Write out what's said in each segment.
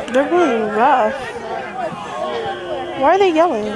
They're really rough. Why are they yelling?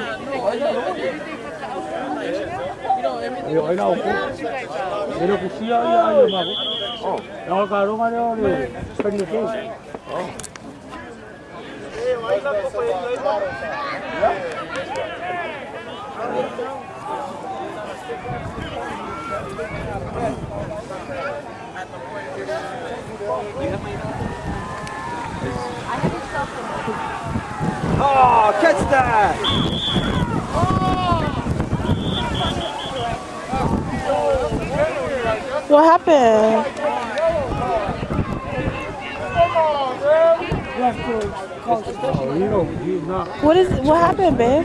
Oh, catch that! What happened? What happened, babe?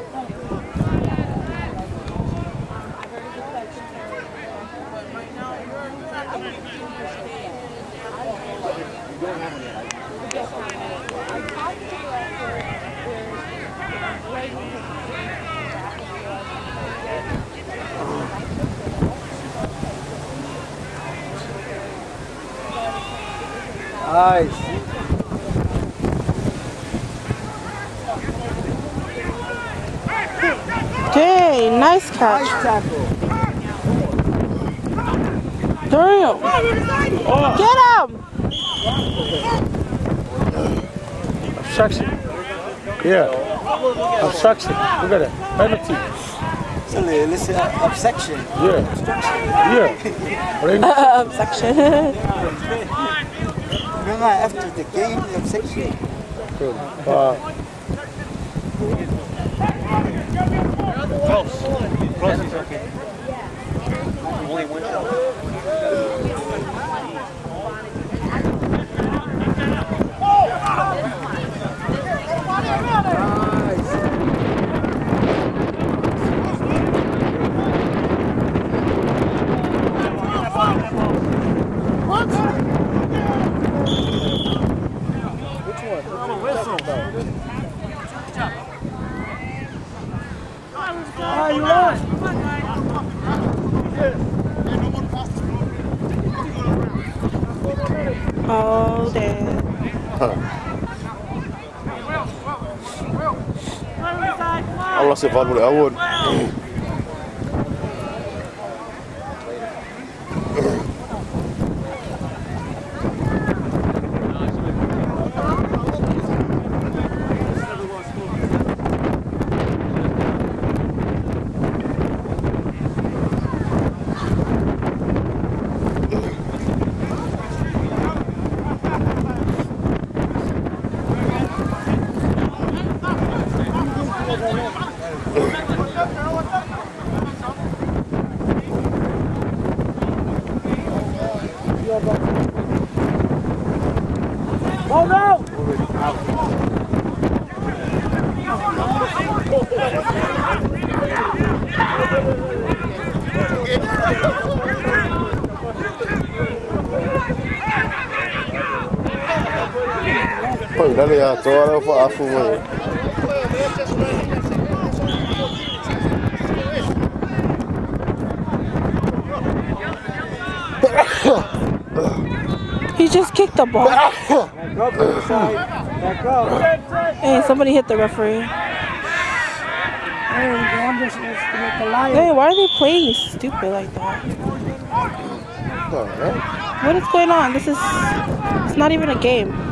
Nice. Dang, nice catch. Nice tackle. Damn. Get him! Obstruction. Yeah. Obstruction. Look at that. Penalty. Listen, obstruction. Yeah. Yeah. Obstruction. Remember after the game, the obstruction. Close is okay. Only one shot. Oh, damn. Allah se vaan mulle avun. Oh no! Poi dale ya, toda la fa afu mo. He just kicked the ball. Back up, Riverside. Back up. Hey, somebody hit the referee. Hey, why are they playing stupid like that? What is going on? It's not even a game.